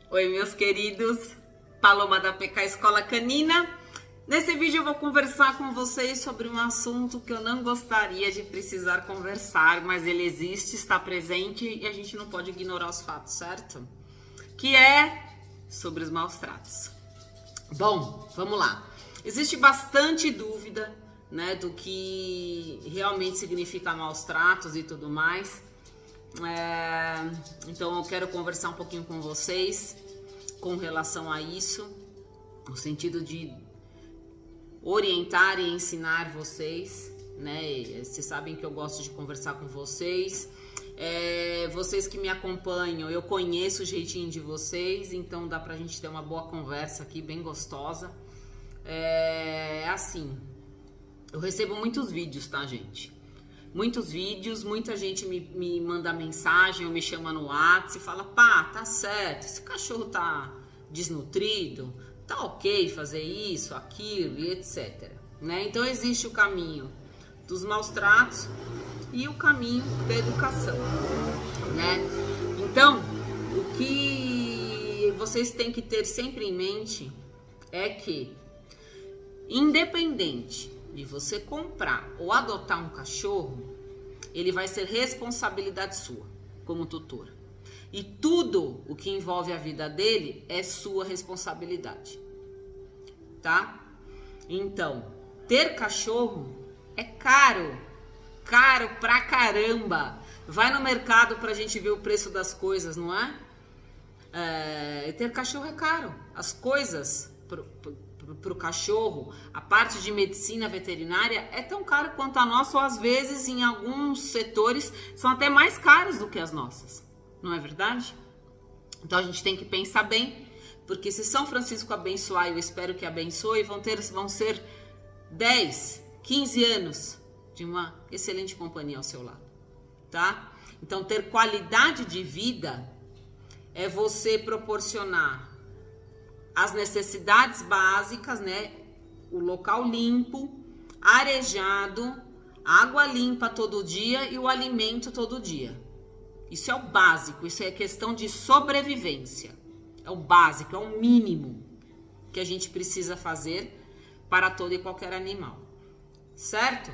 Oi, meus queridos, Paloma da PK Escola Canina. Nesse vídeo eu vou conversar com vocês sobre um assunto que eu não gostaria de precisar conversar, mas ele existe, está presente e a gente não pode ignorar os fatos, certo? Que é sobre os maus tratos. Bom, vamos lá. Existe bastante dúvida, né, do que realmente significa maus tratos e tudo mais. Então eu quero conversar um pouquinho com vocês com relação a isso, no sentido de orientar e ensinar vocês, né? Vocês sabem que eu gosto de conversar com vocês. Vocês que me acompanham, eu conheço o jeitinho de vocês, então dá pra gente ter uma boa conversa aqui, bem gostosa. Assim, eu recebo muitos vídeos, tá, gente? Muitos vídeos, muita gente me manda mensagem ou me chama no WhatsApp e fala: pá, tá certo, esse cachorro tá desnutrido, tá ok fazer isso, aquilo e etc. Né? Então existe o caminho dos maus tratos e o caminho da educação, né? Então, o que vocês têm que ter sempre em mente é que, independente de você comprar ou adotar um cachorro, ele vai ser responsabilidade sua como tutor. E tudo o que envolve a vida dele é sua responsabilidade, tá? Então, ter cachorro é caro, caro pra caramba. Vai no mercado pra gente ver o preço das coisas, não é? Ter cachorro é caro. As coisas para o cachorro, a parte de medicina veterinária é tão cara quanto a nossa, ou às vezes em alguns setores são até mais caras do que as nossas, não é verdade? Então a gente tem que pensar bem, porque se São Francisco abençoar, eu espero que abençoe, vão ser 10, 15 anos de uma excelente companhia ao seu lado, tá? Então ter qualidade de vida é você proporcionar as necessidades básicas, né? O local limpo, arejado, água limpa todo dia e o alimento todo dia. Isso é o básico, isso é questão de sobrevivência. É o básico, é o mínimo que a gente precisa fazer para todo e qualquer animal. Certo?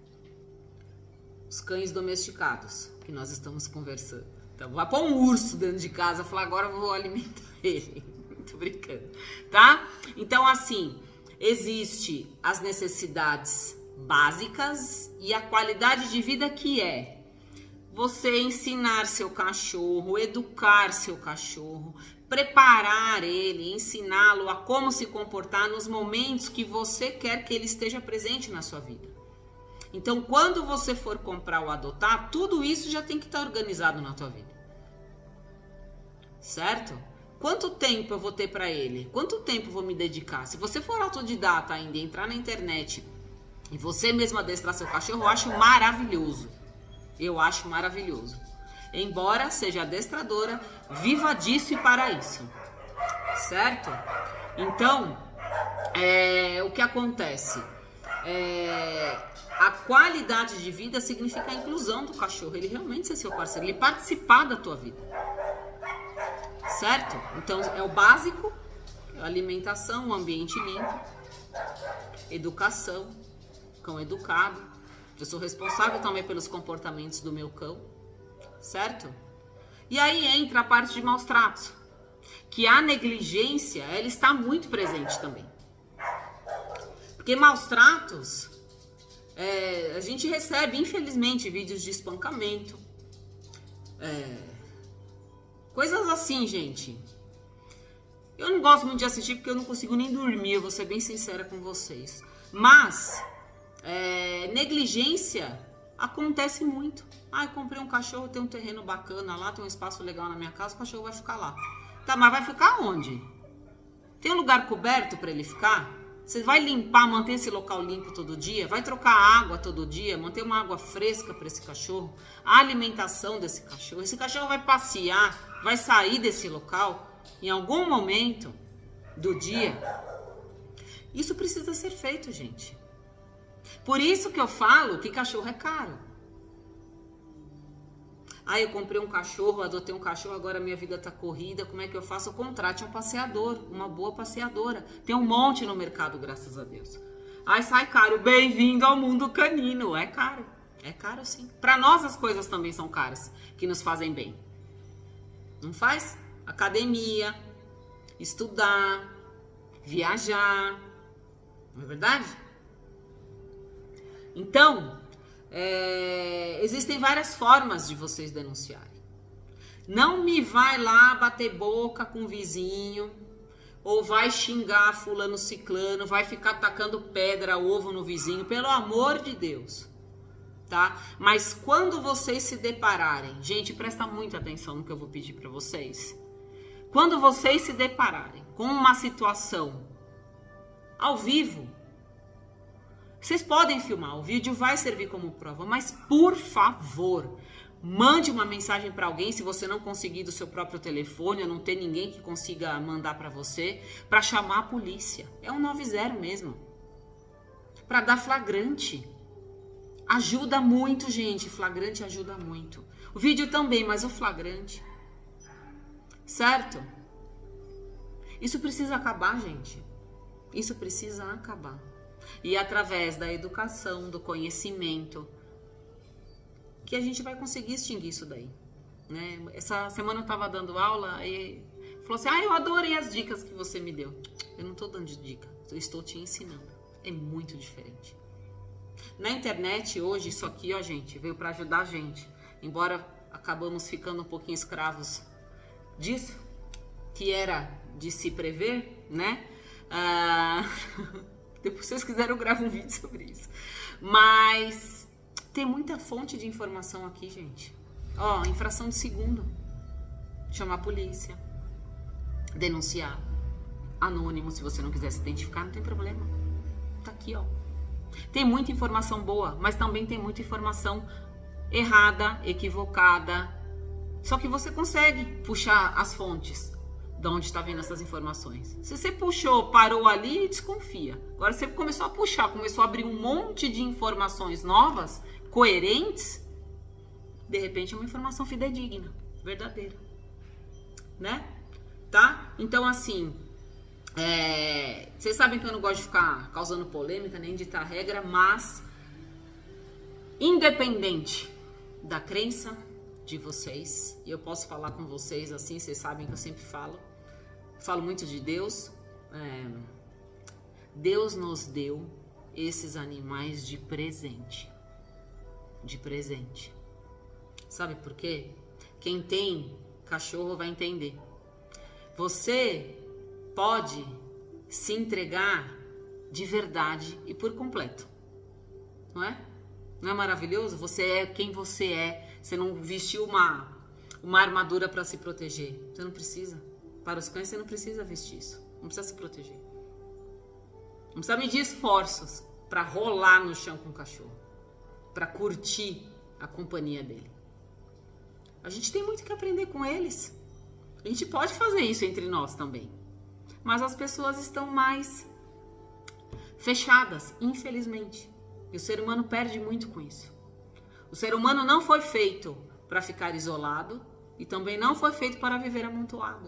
Os cães domesticados, que nós estamos conversando. Então, vai pôr um urso dentro de casa e falar: agora eu vou alimentar ele. Tô brincando, tá? Então, assim, existe as necessidades básicas e a qualidade de vida, que é você ensinar seu cachorro, educar seu cachorro, preparar ele, ensiná-lo a como se comportar nos momentos que você quer que ele esteja presente na sua vida. Então, quando você for comprar ou adotar, tudo isso já tem que estar organizado na tua vida. Certo? Quanto tempo eu vou ter para ele? Quanto tempo eu vou me dedicar? Se você for autodidata ainda, entrar na internet e você mesmo adestrar seu cachorro, eu acho maravilhoso. Eu acho maravilhoso. Embora seja adestradora, viva disso e para isso. Certo? Então, o que acontece? A qualidade de vida significa a inclusão do cachorro. Ele realmente ser seu parceiro, ele participar da tua vida. Certo? Então é o básico: alimentação, um ambiente limpo, educação, cão educado. Eu sou responsável também pelos comportamentos do meu cão, certo? E aí entra a parte de maus tratos, que a negligência, ela está muito presente também. Porque maus tratos, a gente recebe, infelizmente, vídeos de espancamento, coisas assim, gente. Eu não gosto muito de assistir porque eu não consigo nem dormir, eu vou ser bem sincera com vocês. Mas negligência acontece muito. Eu comprei um cachorro, tem um terreno bacana lá, tem um espaço legal na minha casa, o cachorro vai ficar lá. Tá, mas vai ficar onde? Tem um lugar coberto para ele ficar? Você vai limpar, manter esse local limpo todo dia? Vai trocar água todo dia? Manter uma água fresca para esse cachorro? A alimentação desse cachorro? Esse cachorro vai passear, vai sair desse local em algum momento do dia? Isso precisa ser feito, gente. Por isso que eu falo que cachorro é caro. Ah, eu comprei um cachorro, adotei um cachorro, agora minha vida tá corrida, como é que eu faço? Contrate um passeador, uma boa passeadora. Tem um monte no mercado, graças a Deus. Ai, sai caro, bem-vindo ao mundo canino. É caro sim. Para nós as coisas também são caras, que nos fazem bem. Não faz? Academia, estudar, viajar, não é verdade? Então, existem várias formas de vocês denunciarem. Não me vai lá bater boca com o vizinho, ou vai xingar fulano ciclano, vai ficar tacando pedra, ovo no vizinho, pelo amor de Deus, tá? Mas quando vocês se depararem, gente, presta muita atenção no que eu vou pedir para vocês. Quando vocês se depararem com uma situação ao vivo, vocês podem filmar, o vídeo vai servir como prova, mas por favor, mande uma mensagem para alguém, se você não conseguir do seu próprio telefone, ou não ter ninguém que consiga mandar para você, para chamar a polícia. É 190 mesmo. Para dar flagrante. Ajuda muito, gente. Flagrante ajuda muito. O vídeo também, mas o flagrante. Certo? Isso precisa acabar, gente. Isso precisa acabar. E através da educação, do conhecimento, que a gente vai conseguir extinguir isso daí, né? Essa semana eu tava dando aula e falou assim, eu adorei as dicas que você me deu. Eu não tô dando dica, eu estou te ensinando. É muito diferente. Na internet hoje, isso aqui, ó, gente, veio para ajudar a gente. Embora acabamos ficando um pouquinho escravos disso, que era de se prever, né? Depois, se vocês quiserem, eu gravo um vídeo sobre isso. Mas tem muita fonte de informação aqui, gente. Ó, infração de segundo. Chamar a polícia. Denunciar. Anônimo, se você não quiser se identificar, não tem problema. Tá aqui, ó. Tem muita informação boa, mas também tem muita informação errada, equivocada. Só que você consegue puxar as fontes de onde está vindo essas informações. Se você puxou, parou ali, desconfia. Agora você começou a puxar, começou a abrir um monte de informações novas, coerentes, de repente é uma informação fidedigna, verdadeira, né? Tá? Então, assim, vocês sabem que eu não gosto de ficar causando polêmica, nem ditar regra, mas independente da crença de vocês, e eu posso falar com vocês assim, vocês sabem que eu sempre falo muito de Deus. Deus nos deu esses animais de presente. Sabe por quê? Quem tem cachorro vai entender. Você pode se entregar de verdade e por completo, não é? Não é maravilhoso? Você é quem você é. Você não vestiu uma armadura para se proteger. Você não precisa. Para os cães, você não precisa vestir isso. Não precisa se proteger. Não precisa medir esforços para rolar no chão com o cachorro. Para curtir a companhia dele. A gente tem muito que aprender com eles. A gente pode fazer isso entre nós também. Mas as pessoas estão mais fechadas, infelizmente. E o ser humano perde muito com isso. O ser humano não foi feito para ficar isolado e também não foi feito para viver amontoado.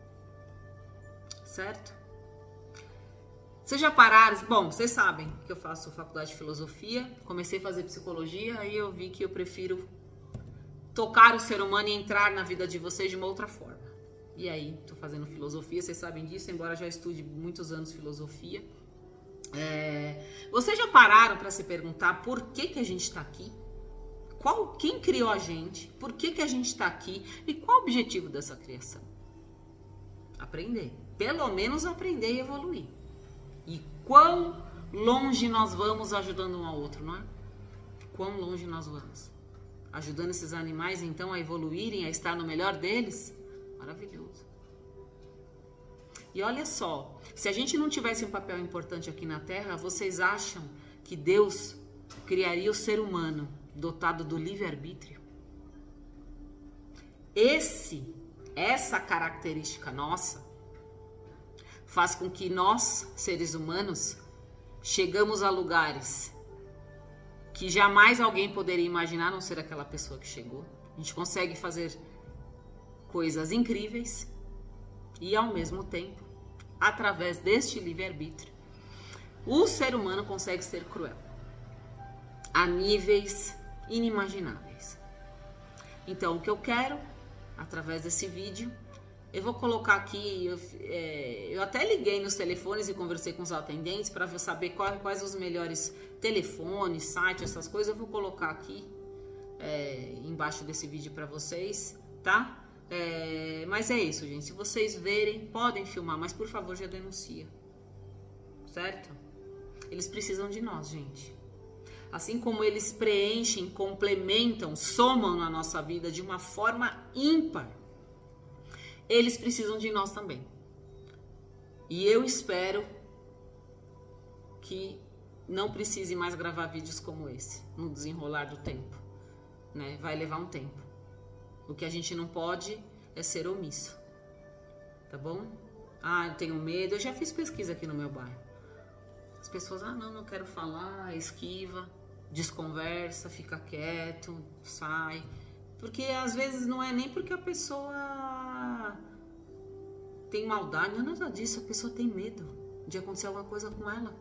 Certo? Vocês já pararam? Bom, vocês sabem que eu faço faculdade de filosofia, comecei a fazer psicologia, aí eu vi que eu prefiro tocar o ser humano e entrar na vida de vocês de uma outra forma. E aí, tô fazendo filosofia, vocês sabem disso, embora já estude muitos anos filosofia. Vocês já pararam para se perguntar por que a gente está aqui? Quem criou a gente? Por que a gente está aqui? E qual o objetivo dessa criação? Aprender. Pelo menos aprender e evoluir. E quão longe nós vamos ajudando um ao outro, não é? Quão longe nós vamos. Ajudando esses animais, então, a evoluírem, a estar no melhor deles? Maravilhoso. E olha só, se a gente não tivesse um papel importante aqui na Terra, vocês acham que Deus criaria o ser humano dotado do livre-arbítrio? Essa característica nossa faz com que nós, seres humanos, chegamos a lugares que jamais alguém poderia imaginar, a não ser aquela pessoa que chegou. A gente consegue fazer coisas incríveis e, ao mesmo tempo, através deste livre-arbítrio, o ser humano consegue ser cruel a níveis inimagináveis. Então, o que eu quero, através desse vídeo, eu vou colocar aqui, eu até liguei nos telefones e conversei com os atendentes para saber quais os melhores telefones, sites, essas coisas. Eu vou colocar aqui embaixo desse vídeo para vocês, tá? Mas é isso, gente. Se vocês verem, podem filmar, mas por favor já denuncia, certo? Eles precisam de nós, gente. Assim como eles preenchem, complementam, somam na nossa vida de uma forma ímpar, eles precisam de nós também. E eu espero que não precise mais gravar vídeos como esse, no desenrolar do tempo, né? Vai levar um tempo. O que a gente não pode é ser omisso, tá bom? Eu tenho medo. Eu já fiz pesquisa aqui no meu bairro. As pessoas, não quero falar, esquiva, desconversa, fica quieto, sai. Porque às vezes não é nem porque a pessoa tem maldade, não é nada disso. A pessoa tem medo de acontecer alguma coisa com ela.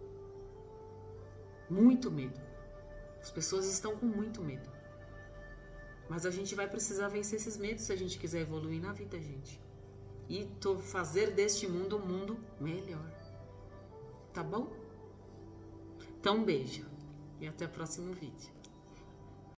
Muito medo. As pessoas estão com muito medo. Mas a gente vai precisar vencer esses medos se a gente quiser evoluir na vida, gente. E fazer deste mundo um mundo melhor. Tá bom? Então, um beijo. E até o próximo vídeo.